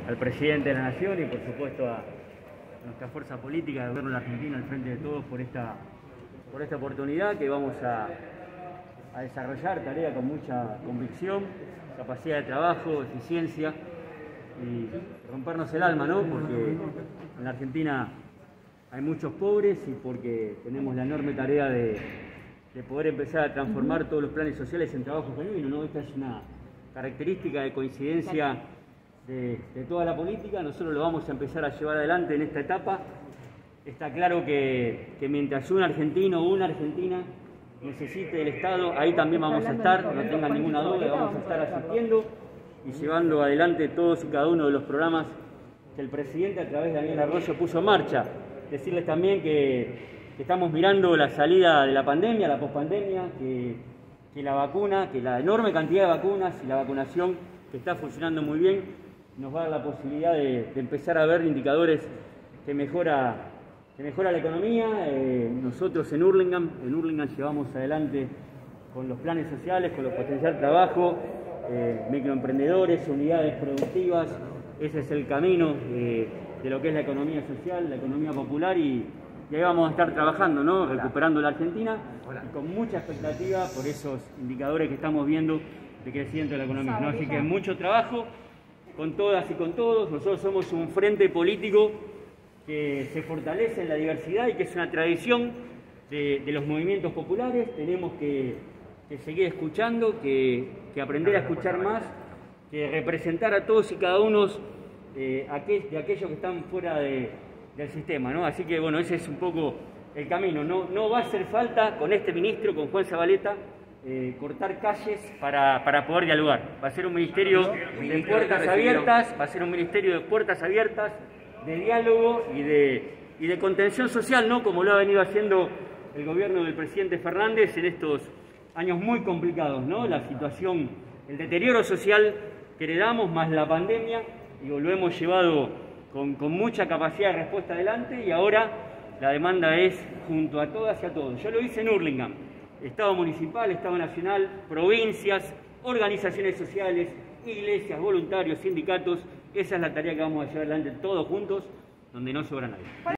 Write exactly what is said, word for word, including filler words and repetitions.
al presidente de la Nación y por supuesto a nuestra fuerza política de gobierno de la Argentina al frente de todos por esta, por esta oportunidad que vamos a, a desarrollar tarea con mucha convicción, capacidad de trabajo, eficiencia y rompernos el alma, ¿no? Porque en la Argentina hay muchos pobres y porque tenemos la enorme tarea de, de poder empezar a transformar todos los planes sociales en trabajo genuino, ¿no? Esta es una característica de coincidencia de, de toda la política. Nosotros lo vamos a empezar a llevar adelante en esta etapa. Está claro que, que mientras un argentino o una argentina necesite del Estado, ahí también vamos a estar, no tengan ninguna duda, vamos a estar asistiendo y llevando adelante todos y cada uno de los programas que el presidente a través de Daniel Arroyo puso en marcha. Decirles también que, que estamos mirando la salida de la pandemia, la pospandemia, que, que la vacuna, que la enorme cantidad de vacunas y la vacunación que está funcionando muy bien nos va a dar la posibilidad de, de empezar a ver indicadores que mejora, que mejora la economía. Eh, nosotros en Hurlingham, en Hurlingham llevamos adelante con los planes sociales, con los potencial trabajo, eh, microemprendedores, unidades productivas. Ese es el camino eh, de lo que es la economía social, la economía popular y, y ahí vamos a estar trabajando, ¿no? Recuperando la Argentina y con mucha expectativa por esos indicadores que estamos viendo de crecimiento de la economía, ¿no? Así que mucho trabajo con todas y con todos. Nosotros somos un frente político que se fortalece en la diversidad y que es una tradición de, de los movimientos populares. Tenemos que, que seguir escuchando, que, que aprender a escuchar más, que representar a todos y cada uno eh, aquel, de aquellos que están fuera de, del sistema, ¿no? Así que bueno, ese es un poco el camino. No, no va a hacer falta con este ministro, con Juan Zabaleta, Eh, cortar calles para, para poder dialogar. Va a ser un ministerio de puertas abiertas, va a ser un ministerio de puertas abiertas, de diálogo y de, y de contención social, ¿no? Como lo ha venido haciendo el gobierno del presidente Fernández en estos años muy complicados, ¿no? La situación, el deterioro social que heredamos, más la pandemia, digo, lo hemos llevado con, con mucha capacidad de respuesta adelante y ahora la demanda es junto a todas y a todos. Yo lo hice en Hurlingham. Estado municipal, Estado nacional, provincias, organizaciones sociales, iglesias, voluntarios, sindicatos. Esa es la tarea que vamos a llevar adelante todos juntos, donde no sobra nadie.